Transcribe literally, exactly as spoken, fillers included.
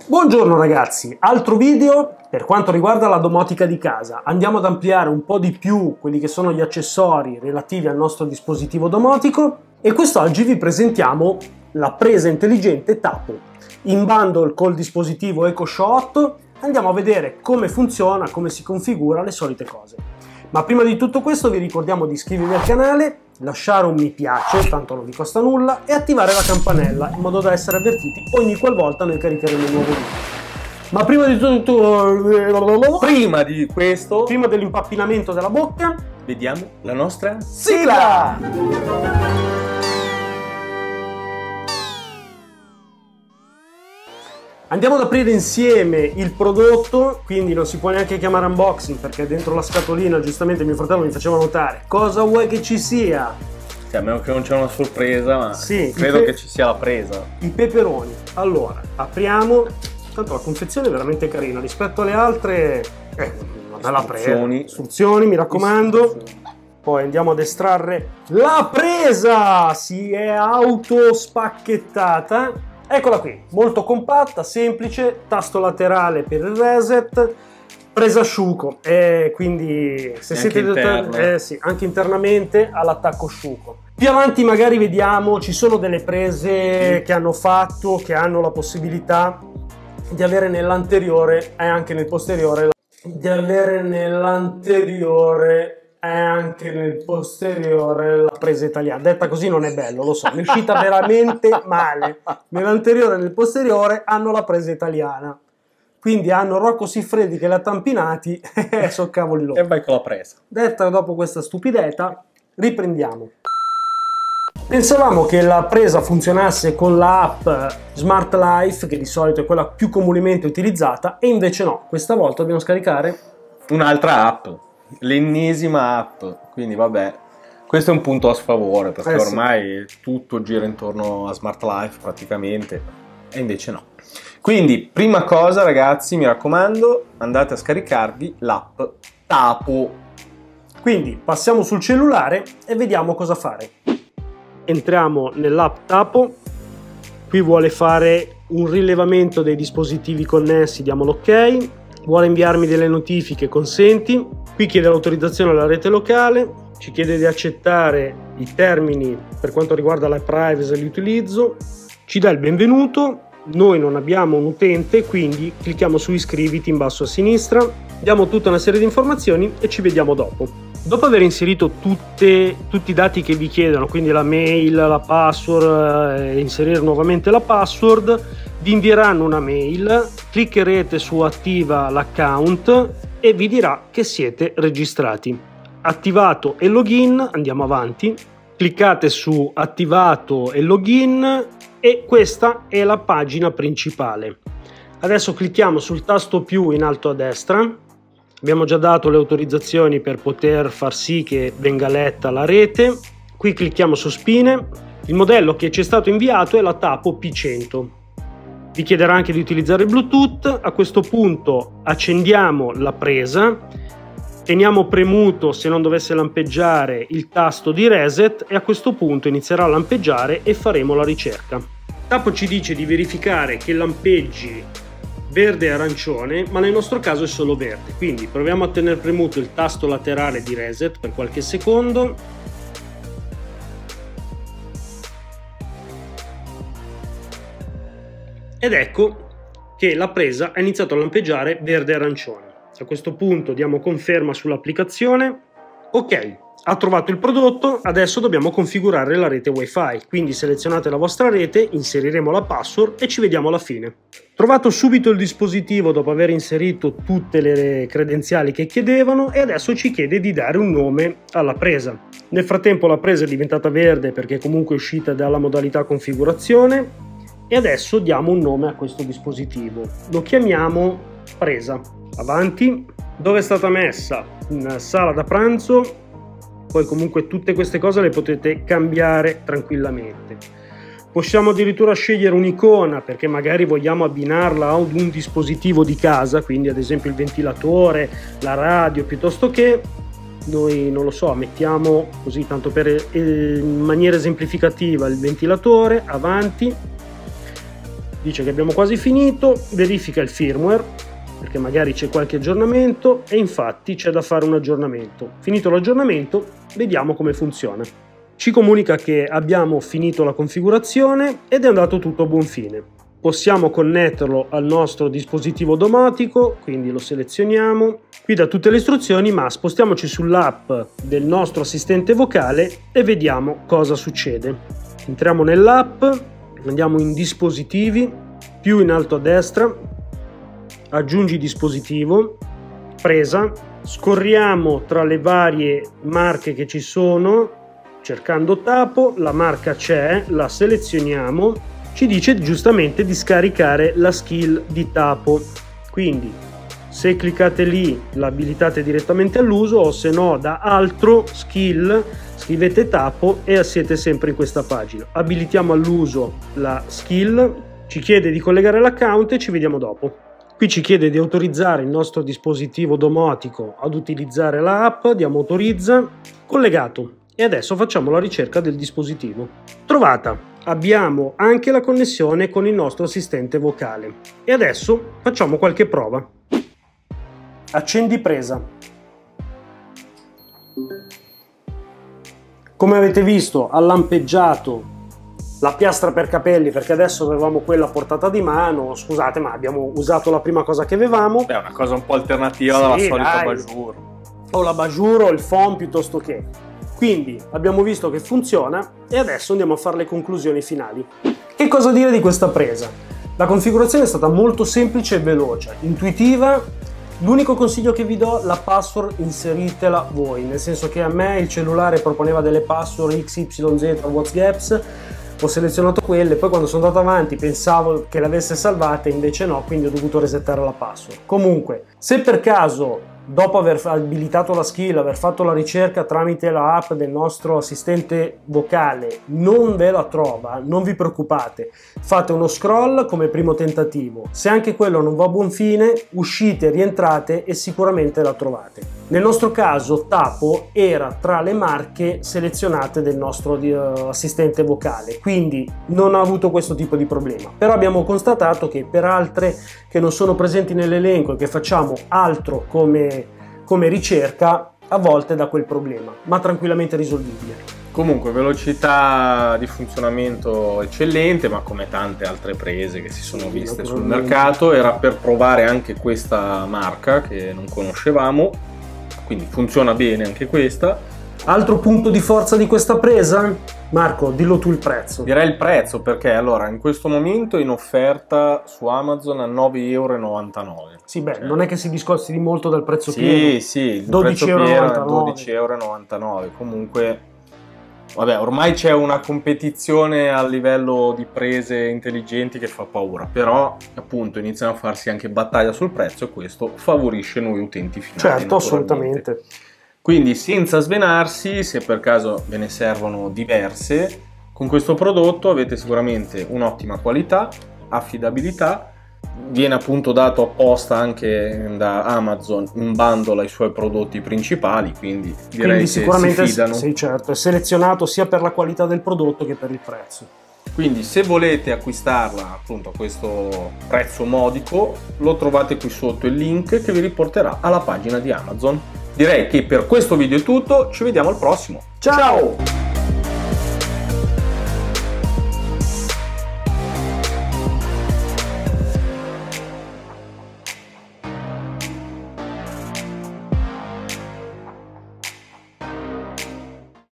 Buongiorno ragazzi, altro video per quanto riguarda la domotica di casa. Andiamo ad ampliare un po' di più quelli che sono gli accessori relativi al nostro dispositivo domotico e quest'oggi vi presentiamo la presa intelligente Tapo. In bundle col dispositivo EcoShow otto andiamo a vedere come funziona, come si configura, le solite cose. Ma prima di tutto questo vi ricordiamo di iscrivervi al canale, lasciare un mi piace, tanto non vi costa nulla, e attivare la campanella in modo da essere avvertiti ogni qualvolta noi caricheremo un nuovo video. Ma prima di tutto, prima di questo, prima dell'impappinamento della bocca, vediamo la nostra sigla! Andiamo ad aprire insieme il prodotto, quindi non si può neanche chiamare unboxing perché dentro la scatolina giustamente mio fratello mi faceva notare cosa vuoi che ci sia. Sì, a meno che non c'è una sorpresa, ma sì, credo che ci sia la presa. I peperoni. Allora, apriamo. Tanto la confezione è veramente carina rispetto alle altre. Eh, una bella presa. Istruzioni, mi raccomando. Istruzioni. Poi andiamo ad estrarre la presa. Si è autospacchettata. Eccola qui, molto compatta, semplice, tasto laterale per il reset, presa asciugo, e quindi se siete eh, sì, anche internamente all'attacco asciugo. Più avanti magari vediamo, ci sono delle prese che hanno fatto, che hanno la possibilità di avere nell'anteriore e anche nel posteriore, di avere nell'anteriore e anche nel posteriore la presa italiana. Detta così non è bello, lo so, mi è uscita veramente male. Nell'anteriore e nel posteriore hanno la presa italiana, quindi hanno Rocco Siffredi che l'ha tampinati e so cavoli loro. E vai con la presa. Detta dopo questa stupidetta, riprendiamo. Pensavamo che la presa funzionasse con l'app Smart Life, che di solito è quella più comunemente utilizzata, e invece no, questa volta dobbiamo scaricare un'altra app, l'ennesima app, quindi vabbè, questo è un punto a sfavore perché eh sì, ormai tutto gira intorno a Smart Life praticamente, e invece no. Quindi prima cosa ragazzi, mi raccomando, andate a scaricarvi l'app Tapo. Quindi passiamo sul cellulare e vediamo cosa fare. Entriamo nell'app Tapo, qui vuole fare un rilevamento dei dispositivi connessi, diamo l'ok, vuole inviarmi delle notifiche, consenti, qui chiede l'autorizzazione alla rete locale, ci chiede di accettare i termini per quanto riguarda la privacy e l'utilizzo, ci dà il benvenuto, noi non abbiamo un utente quindi clicchiamo su iscriviti in basso a sinistra, diamo tutta una serie di informazioni e ci vediamo dopo. Dopo aver inserito tutte, tutti i dati che vi chiedono, quindi la mail, la password e eh, inserire nuovamente la password, vi invieranno una mail, cliccherete su attiva l'account e vi dirà che siete registrati. Attivato e login, andiamo avanti, cliccate su attivato e login e questa è la pagina principale. Adesso clicchiamo sul tasto più in alto a destra, abbiamo già dato le autorizzazioni per poter far sì che venga letta la rete, qui clicchiamo su spine, il modello che ci è stato inviato è la Tapo P cento. Vi chiederà anche di utilizzare Bluetooth, a questo punto accendiamo la presa, teniamo premuto se non dovesse lampeggiare il tasto di reset e a questo punto inizierà a lampeggiare e faremo la ricerca. Tapo ci dice di verificare che lampeggi verde e arancione, ma nel nostro caso è solo verde, quindi proviamo a tenere premuto il tasto laterale di reset per qualche secondo. Ed ecco che la presa ha iniziato a lampeggiare verde e arancione. A questo punto diamo conferma sull'applicazione. Ok, ha trovato il prodotto, adesso dobbiamo configurare la rete wifi, quindi selezionate la vostra rete, inseriremo la password e ci vediamo alla fine. Trovato subito il dispositivo dopo aver inserito tutte le credenziali che chiedevano e adesso ci chiede di dare un nome alla presa. Nel frattempo la presa è diventata verde perché comunque è uscita dalla modalità configurazione. E adesso diamo un nome a questo dispositivo, lo chiamiamo presa. Avanti, dove è stata messa? In sala da pranzo, poi comunque tutte queste cose le potete cambiare tranquillamente. Possiamo addirittura scegliere un'icona perché magari vogliamo abbinarla a un dispositivo di casa, quindi ad esempio il ventilatore, la radio, piuttosto che noi non lo so, mettiamo così tanto per in maniera esemplificativa il ventilatore, avanti. dice che abbiamo quasi finito, verifica il firmware, perché magari c'è qualche aggiornamento, e infatti c'è da fare un aggiornamento. Finito l'aggiornamento, vediamo come funziona. Ci comunica che abbiamo finito la configurazione ed è andato tutto a buon fine. Possiamo connetterlo al nostro dispositivo domotico, quindi lo selezioniamo. Qui da tutte le istruzioni, ma spostiamoci sull'app del nostro assistente vocale e vediamo cosa succede. Entriamo nell'app, andiamo in dispositivi, più in alto a destra, aggiungi dispositivo, presa, scorriamo tra le varie marche che ci sono, cercando Tapo, la marca c'è, la selezioniamo, ci dice giustamente di scaricare la skill di Tapo, quindi se cliccate lì la abilitate direttamente all'uso, o se no da altro skill scrivete Tapo e siete sempre in questa pagina. Abilitiamo all'uso la skill, ci chiede di collegare l'account e ci vediamo dopo. Qui ci chiede di autorizzare il nostro dispositivo domotico ad utilizzare la app, diamo autorizza, collegato, e adesso facciamo la ricerca del dispositivo. Trovata! Abbiamo anche la connessione con il nostro assistente vocale. E adesso facciamo qualche prova. Accendi presa. Come avete visto, ha lampeggiato la piastra per capelli, perché adesso avevamo quella a portata di mano. Scusate, ma abbiamo usato la prima cosa che avevamo. È una cosa un po' alternativa sì, dalla solita dai. Bajour. O la Bajour o il foam piuttosto che. Quindi abbiamo visto che funziona e adesso andiamo a fare le conclusioni finali. Che cosa dire di questa presa? La configurazione è stata molto semplice e veloce, intuitiva. L'unico consiglio che vi do, la password inseritela voi, nel senso che a me il cellulare proponeva delle password X Y Z WhatsApp, ho selezionato quelle, poi quando sono andato avanti pensavo che le avesse salvate, invece no, quindi ho dovuto resettare la password. Comunque, se per caso dopo aver abilitato la skill, aver fatto la ricerca tramite la app del nostro assistente vocale, non ve la trova, non vi preoccupate, fate uno scroll come primo tentativo. Se anche quello non va a buon fine, uscite, rientrate e sicuramente la trovate. Nel nostro caso Tapo era tra le marche selezionate del nostro uh, assistente vocale, quindi non ha avuto questo tipo di problema. Però abbiamo constatato che per altre che non sono presenti nell'elenco e che facciamo altro come come ricerca, a volte da quel problema, ma tranquillamente risolvibile. Comunque velocità di funzionamento eccellente, ma come tante altre prese che si sono sì, viste sul mercato, era per provare anche questa marca che non conoscevamo, quindi funziona bene anche questa. Altro punto di forza di questa presa? Marco, dillo tu il prezzo. Direi il prezzo, perché allora in questo momento è in offerta su Amazon a nove e novantanove euro. Sì, beh, cioè, non è che si discosti di molto dal prezzo sì, pieno. Sì, sì, il prezzo pieno è dodici e novantanove euro. Comunque, vabbè, ormai c'è una competizione a livello di prese intelligenti che fa paura, però appunto iniziano a farsi anche battaglia sul prezzo e questo favorisce noi utenti finali. Certo, assolutamente. Quindi senza svenarsi, se per caso ve ne servono diverse, con questo prodotto avete sicuramente un'ottima qualità, affidabilità, viene appunto dato apposta anche da Amazon in bundle ai suoi prodotti principali, quindi direi quindi sicuramente che si fidano. Sì, certo, è selezionato sia per la qualità del prodotto che per il prezzo. Quindi se volete acquistarla appunto a questo prezzo modico, lo trovate qui sotto il link che vi riporterà alla pagina di Amazon. Direi che per questo video è tutto, ci vediamo al prossimo. Ciao!